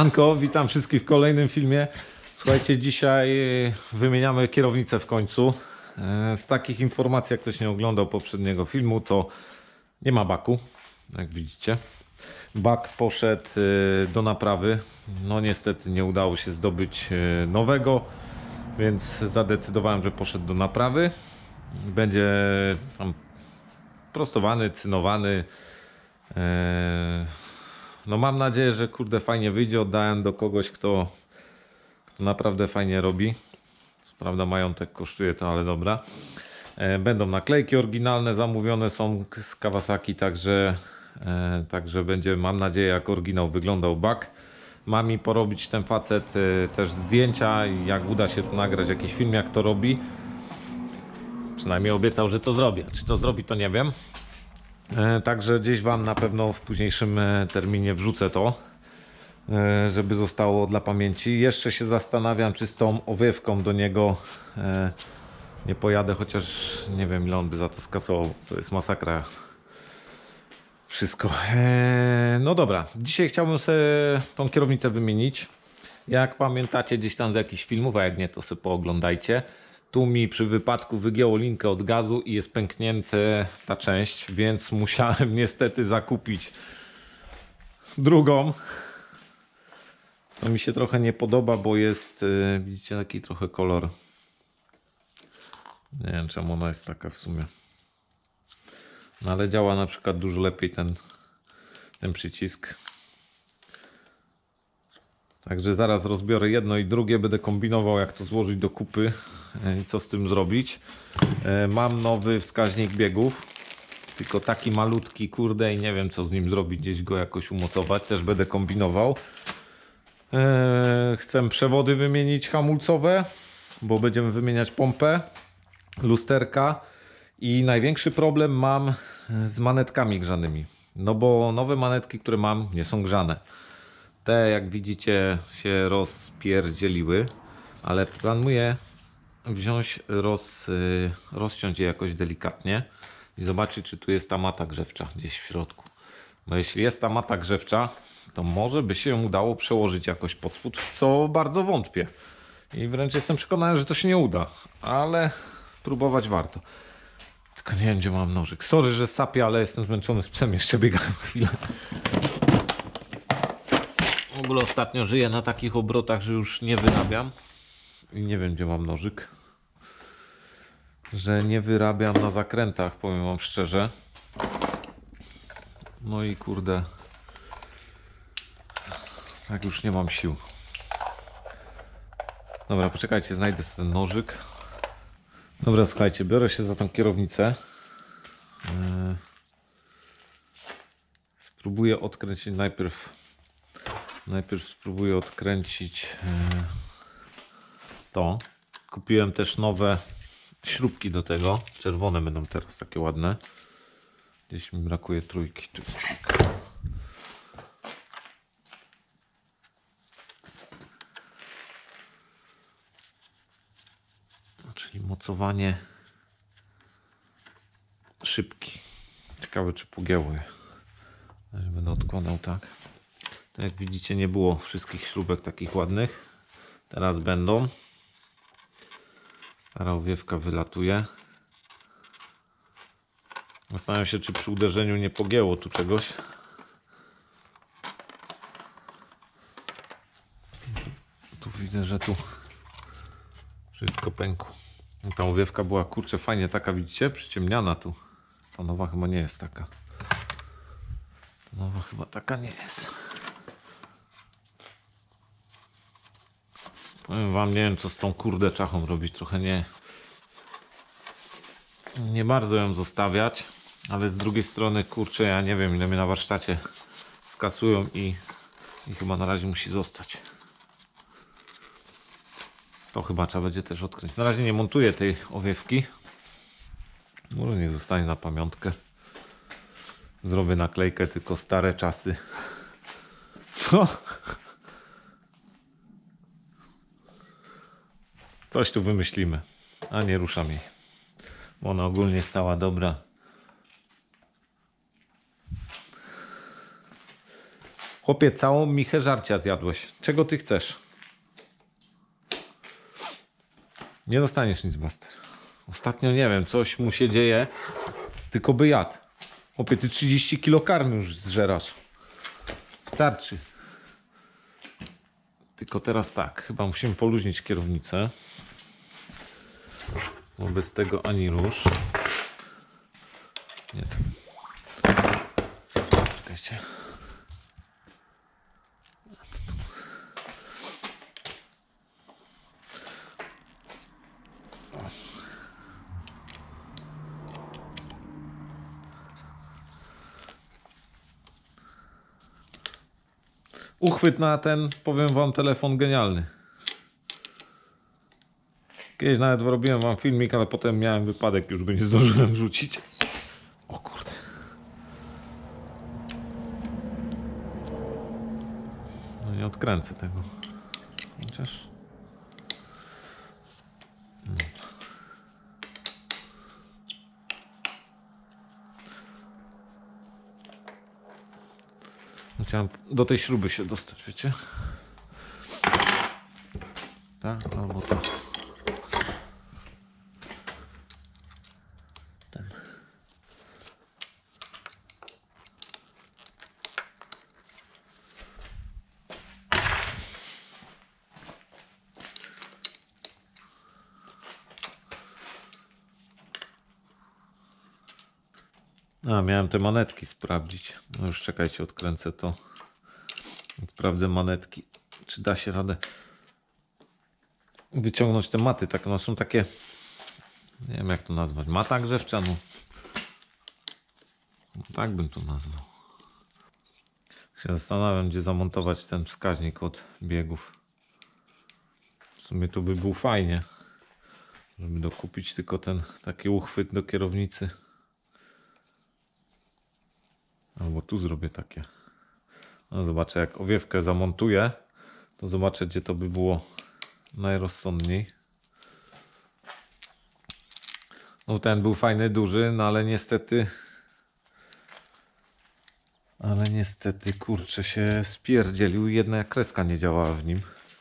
Siemanko, witam wszystkich w kolejnym filmie. Słuchajcie, dzisiaj wymieniamy kierownicę w końcu. Z takich informacji, jak ktoś nie oglądał poprzedniego filmu, to nie ma baku, jak widzicie. Bak poszedł do naprawy. No niestety nie udało się zdobyć nowego, więc zadecydowałem, że poszedł do naprawy. Będzie tam prostowany, cynowany. No mam nadzieję, że kurde fajnie wyjdzie. Oddałem do kogoś, kto naprawdę fajnie robi. Co prawda majątek kosztuje to, ale dobra. Będą naklejki oryginalne, zamówione są z Kawasaki, także będzie, mam nadzieję, jak oryginał wyglądał bak. Ma mi porobić ten facet też zdjęcia i jak uda się to nagrać jakiś film, jak to robi. Przynajmniej obiecał, że to zrobię. Czy to zrobi, to nie wiem. Także gdzieś wam na pewno w późniejszym terminie wrzucę to, żeby zostało dla pamięci. Jeszcze się zastanawiam, czy z tą owiewką do niego nie pojadę, chociaż nie wiem, ile on by za to skasował. To jest masakra. Wszystko. No dobra, dzisiaj chciałbym sobie tą kierownicę wymienić. Jak pamiętacie gdzieś tam z jakichś filmów, a jak nie, to sobie pooglądajcie. Tu mi przy wypadku wygięło linkę od gazu i jest pęknięta ta część, więc musiałem niestety zakupić drugą. Co mi się trochę nie podoba, bo jest, widzicie, taki trochę kolor. Nie wiem, czemu ona jest taka w sumie. No ale działa na przykład dużo lepiej ten przycisk. Także zaraz rozbiorę jedno i drugie, będę kombinował, jak to złożyć do kupy i co z tym zrobić. Mam nowy wskaźnik biegów, tylko taki malutki, kurde, i nie wiem, co z nim zrobić, gdzieś go jakoś umocować, też będę kombinował. Chcę przewody wymienić hamulcowe, bo będziemy wymieniać pompę, lusterka i największy problem mam z manetkami grzanymi. No bo nowe manetki, które mam, nie są grzane. Te, jak widzicie, się rozpierdzieliły, ale planuję wziąć, rozciąć je jakoś delikatnie i zobaczyć, czy tu jest ta mata grzewcza gdzieś w środku. Bo jeśli jest ta mata grzewcza, to może by się udało przełożyć jakoś pod spód, w co bardzo wątpię. I wręcz jestem przekonany, że to się nie uda, ale próbować warto. Tylko nie wiem, gdzie mam nożyk. Sorry, że sapię, ale jestem zmęczony z psem, jeszcze biegałem chwilę. W ogóle ostatnio żyję na takich obrotach, że już nie wyrabiam. I nie wiem, gdzie mam nożyk. Że nie wyrabiam na zakrętach, powiem wam szczerze. No i kurde, tak już nie mam sił. Dobra, poczekajcie, znajdę sobie ten nożyk. Dobra, słuchajcie, biorę się za tą kierownicę. Spróbuję odkręcić najpierw spróbuję odkręcić to. Kupiłem też nowe śrubki do tego. Czerwone będą teraz takie ładne. Gdzieś mi brakuje trójki. Tu jest trójka. Czyli mocowanie szybki. Ciekawe, czy pogięło je. Będę odkładał tak. To jak widzicie, nie było wszystkich śrubek takich ładnych. Teraz będą. Stara owiewka wylatuje. Zastanawiam się, czy przy uderzeniu nie pogięło tu czegoś. Tu widzę, że tu wszystko pękło. Ta owiewka była, kurczę, fajnie taka, widzicie, przyciemniana tu. Ta nowa chyba nie jest taka. Ta nowa chyba taka nie jest. Powiem wam, nie wiem, co z tą kurde czachą robić. Trochę nie bardzo ją zostawiać, ale z drugiej strony, kurczę, ja nie wiem, ile mnie na warsztacie skasują i chyba na razie musi zostać. To chyba trzeba będzie też odkręcić. Na razie nie montuję tej owiewki. Może niech zostanie na pamiątkę. Zrobię naklejkę, tylko stare czasy. Co? Coś tu wymyślimy. A nie ruszam jej. Bo ona ogólnie stała dobra. Chłopie, całą michę żarcia zjadłeś. Czego ty chcesz? Nie dostaniesz nic, Buster. Ostatnio nie wiem, coś mu się dzieje. Tylko by jadł. Chłopie, ty 30 kilo karmy już zżerasz. Starczy. Tylko teraz tak, chyba musimy poluźnić kierownicę. Bo bez tego ani rusz. Nie. Czekajcie. Uchwyt na ten, powiem wam, telefon genialny. Kiedyś nawet robiłem wam filmik, ale potem miałem wypadek, już go nie zdążyłem wrzucić. O kurde. No nie odkręcę tego. Chociaż... Chciałem do tej śruby się dostać, wiecie? Tak? Albo to. Ten. A, miałem te manetki sprawdzić. No już czekajcie, odkręcę to. Sprawdzę manetki. Czy da się radę wyciągnąć te maty? Tak, one są takie, nie wiem jak to nazwać, mata grzewcza, no. Tak bym to nazwał. Się zastanawiam, gdzie zamontować ten wskaźnik od biegów. W sumie to by był fajnie, żeby dokupić tylko ten taki uchwyt do kierownicy. Albo tu zrobię takie. No zobaczę, jak owiewkę zamontuję, to zobaczę, gdzie to by było najrozsądniej. No ten był fajny, duży, no ale niestety kurczę się spierdzielił i jedna kreska nie działała w nim.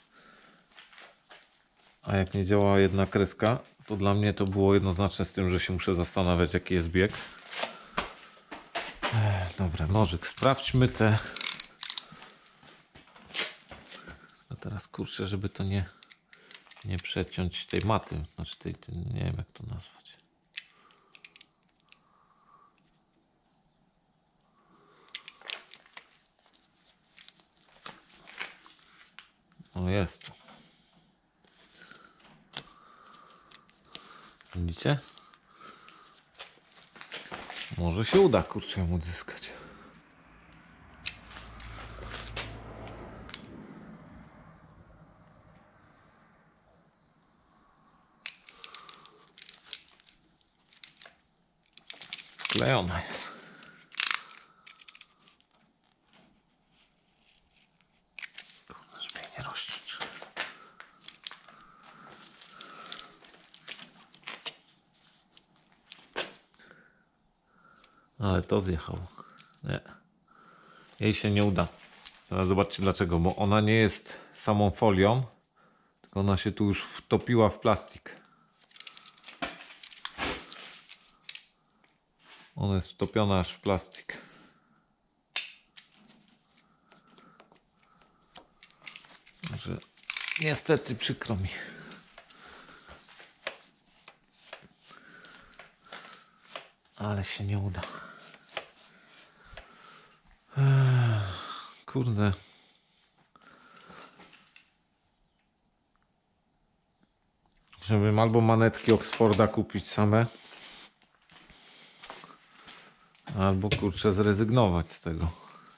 A jak nie działała jedna kreska, to dla mnie to było jednoznaczne z tym, że się muszę zastanawiać, jaki jest bieg. Dobra, nożyk, sprawdźmy te. A teraz kurczę, żeby to nie przeciąć tej maty, znaczy tej, nie wiem jak to nazwać. O, jest tu. Widzicie? Może się uda, kurczę, ją odzyskać. Wklejona jest. Kurde, żeby jej nie rozciąć. Ale to zjechało. Nie. Jej się nie uda. Teraz zobaczcie dlaczego. Bo ona nie jest samą folią, tylko ona się tu już wtopiła w plastik. Ona jest wtopiona aż w plastik. Także niestety przykro mi. Ale się nie uda. Kurde. Żebym albo manetki Oxforda kupić same, albo kurczę zrezygnować z tego.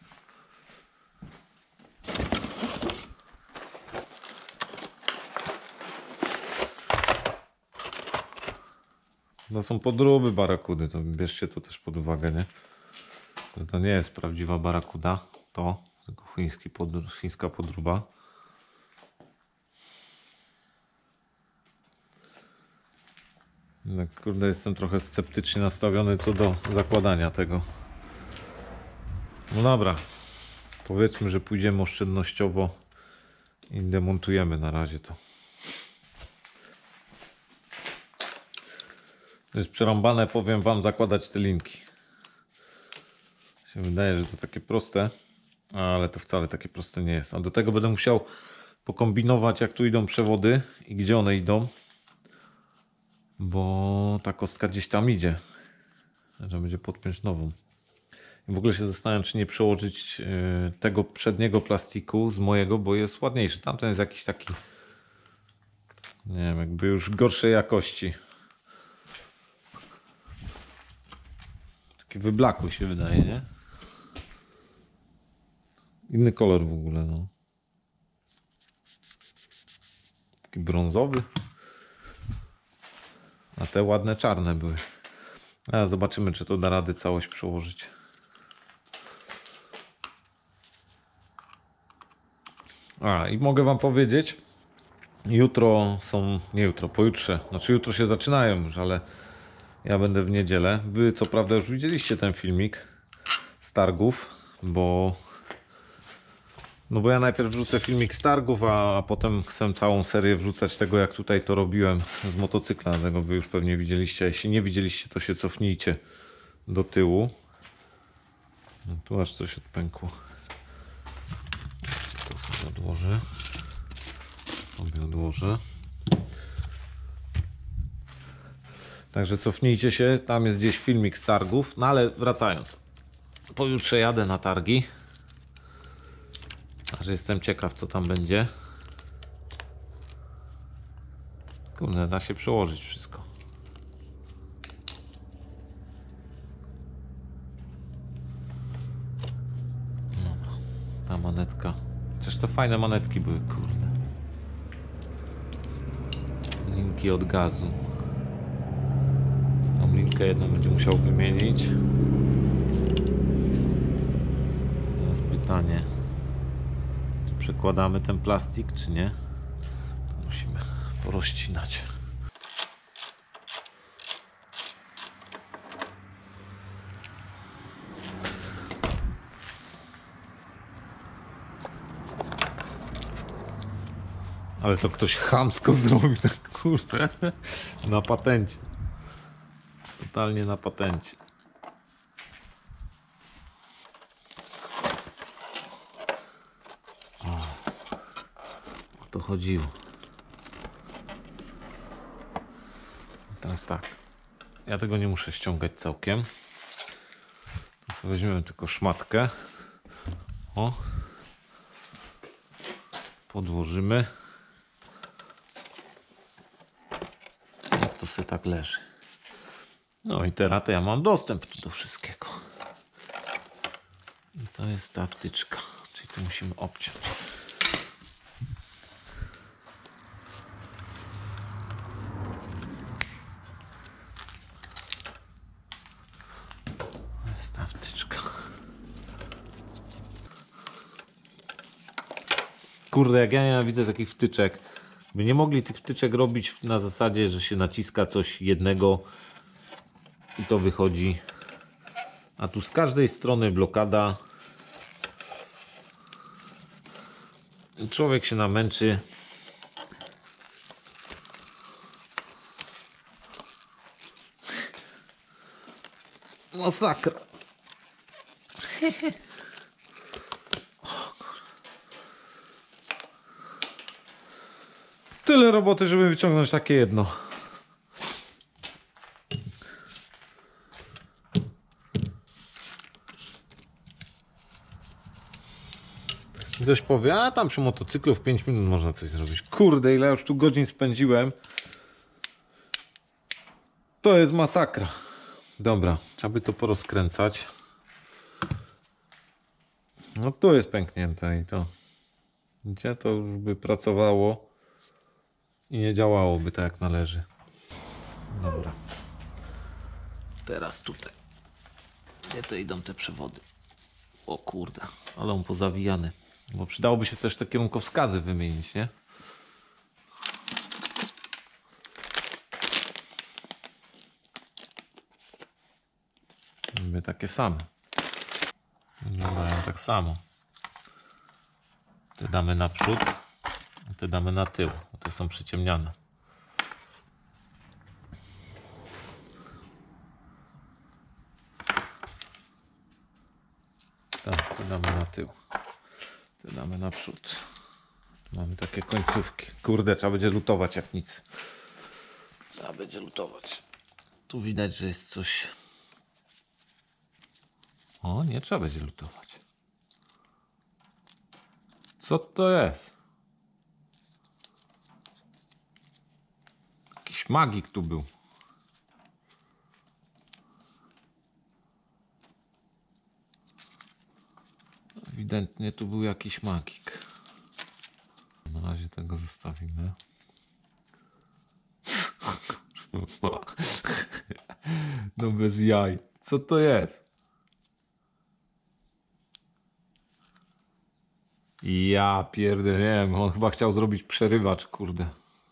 To są podróby barakudy, to bierzcie to też pod uwagę, nie? To nie jest prawdziwa barakuda, to tylko chińska podróba. Kurde, jestem trochę sceptycznie nastawiony co do zakładania tego. No dobra. Powiedzmy, że pójdziemy oszczędnościowo i demontujemy na razie to. To jest przerąbane, powiem wam, zakładać te linki. Się wydaje, że to takie proste, ale to wcale takie proste nie jest. A do tego będę musiał pokombinować, jak tu idą przewody i gdzie one idą, bo ta kostka gdzieś tam idzie, że będzie podpiąć nową. I w ogóle się zastanawiam, czy nie przełożyć tego przedniego plastiku z mojego, bo jest ładniejszy. Tamten jest jakiś taki, nie wiem, jakby już gorszej jakości. Taki wyblakły się wydaje, nie? Inny kolor w ogóle, no. Taki brązowy. A te ładne czarne były. A zobaczymy, czy to da rady całość przełożyć. A i mogę wam powiedzieć, jutro są, nie jutro, pojutrze. Znaczy jutro się zaczynają już, ale ja będę w niedzielę. Wy co prawda już widzieliście ten filmik z targów, bo ja najpierw wrzucę filmik z targów, a potem chcę całą serię wrzucać tego, jak tutaj to robiłem z motocykla. Tego wy już pewnie widzieliście. Jeśli nie widzieliście, to się cofnijcie do tyłu. No, tu aż coś odpękło. To sobie odłożę. Także cofnijcie się, tam jest gdzieś filmik z targów. No ale wracając, pojutrze jadę na targi. Aż jestem ciekaw, co tam będzie. Kurde, da się przełożyć wszystko. Dobra, ta manetka. Chociaż to fajne manetki były, kurde. Linki od gazu. Tą linkę jedną będzie musiał wymienić. Teraz pytanie, czy przekładamy ten plastik, czy nie? To musimy porozcinać. Ale to ktoś chamsko zrobił, tak kurde. Na patencie. Totalnie na patencie. O to chodziło. Teraz tak. Ja tego nie muszę ściągać całkiem. To sobie weźmiemy tylko szmatkę. O. Podłożymy. Jak to sobie tak leży. No i teraz to ja mam dostęp do wszystkiego. I to jest ta wtyczka. Czyli tu musimy obciąć. To jest ta wtyczka. Kurde, jak ja nienawidzę takich wtyczek. By nie mogli tych wtyczek robić na zasadzie, że się naciska coś jednego i to wychodzi. A tu z każdej strony blokada. Człowiek się namęczy. Masakra. Tyle roboty, żeby wyciągnąć takie jedno. Ktoś powie, a tam przy motocyklu w 5 minut można coś zrobić. Kurde, ile już tu godzin spędziłem. To jest masakra. Dobra, trzeba by to porozkręcać. No tu jest pęknięte i to. Gdzie to już by pracowało i nie działałoby tak jak należy. Dobra. Teraz tutaj. Gdzie to idą te przewody? O kurde, ale on pozawijany. Bo przydałoby się też te kierunkowskazy wymienić, nie? Mamy takie same. Wyglądają tak samo. Te damy na przód, a te damy na tył, bo te są przyciemniane. Tak, te damy na tył, te damy na przód. Mamy takie końcówki. Kurde, trzeba będzie lutować jak nic. Trzeba będzie lutować. Tu widać, że jest coś. O, nie trzeba będzie lutować. Co to jest? Jakiś magik tu był. Ewidentnie tu był jakiś magik. Na razie tego zostawimy. No bez jaj. Co to jest? Ja pierdolę, nie wiem, on chyba chciał zrobić przerywacz, kurde.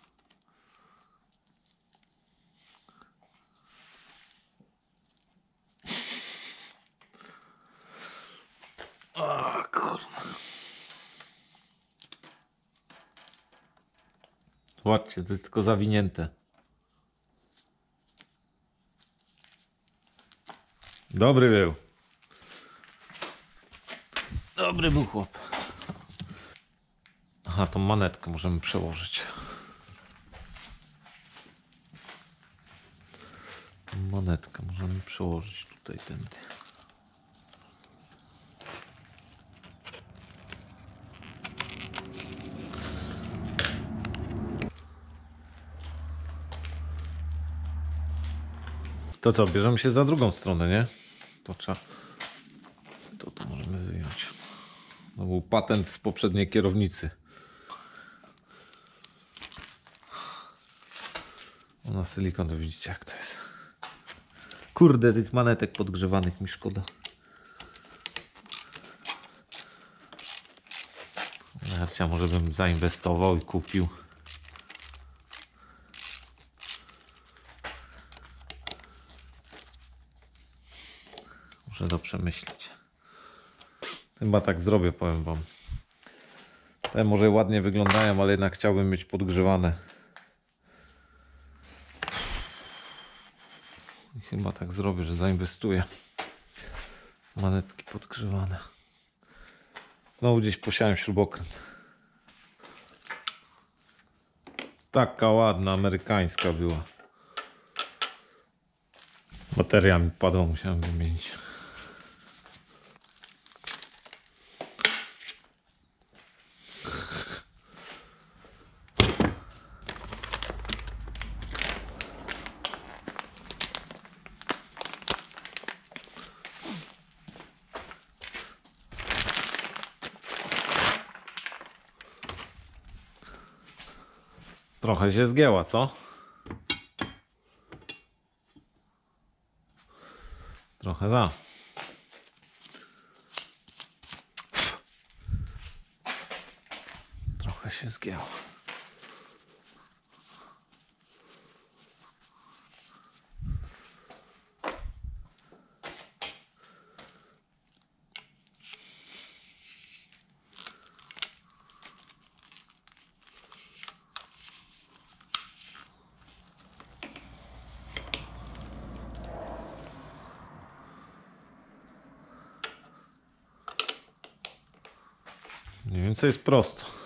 O kurde. Zobaczcie, to jest tylko zawinięte. Dobry był. Dobry był chłop. Aha, tą manetkę możemy przełożyć. Tą manetkę możemy przełożyć tutaj tędy. To co, bierzemy się za drugą stronę, nie? To trzeba... To możemy wyjąć. To był patent z poprzedniej kierownicy. Na silikon to widzicie jak to jest. Kurde, tych manetek podgrzewanych mi szkoda. Narcia może bym zainwestował i kupił. Muszę to przemyśleć. Chyba tak zrobię, powiem wam. Te może ładnie wyglądają, ale jednak chciałbym mieć podgrzewane. I chyba tak zrobię, że zainwestuję w manetki podgrzewane. Znowu gdzieś posiałem śrubokręt. Taka ładna, amerykańska była. Bateria mi padła, musiałem wymienić. Trochę się zgięła, co? Trochę da. Trochę się zgięła. Mniej więcej jest prosto.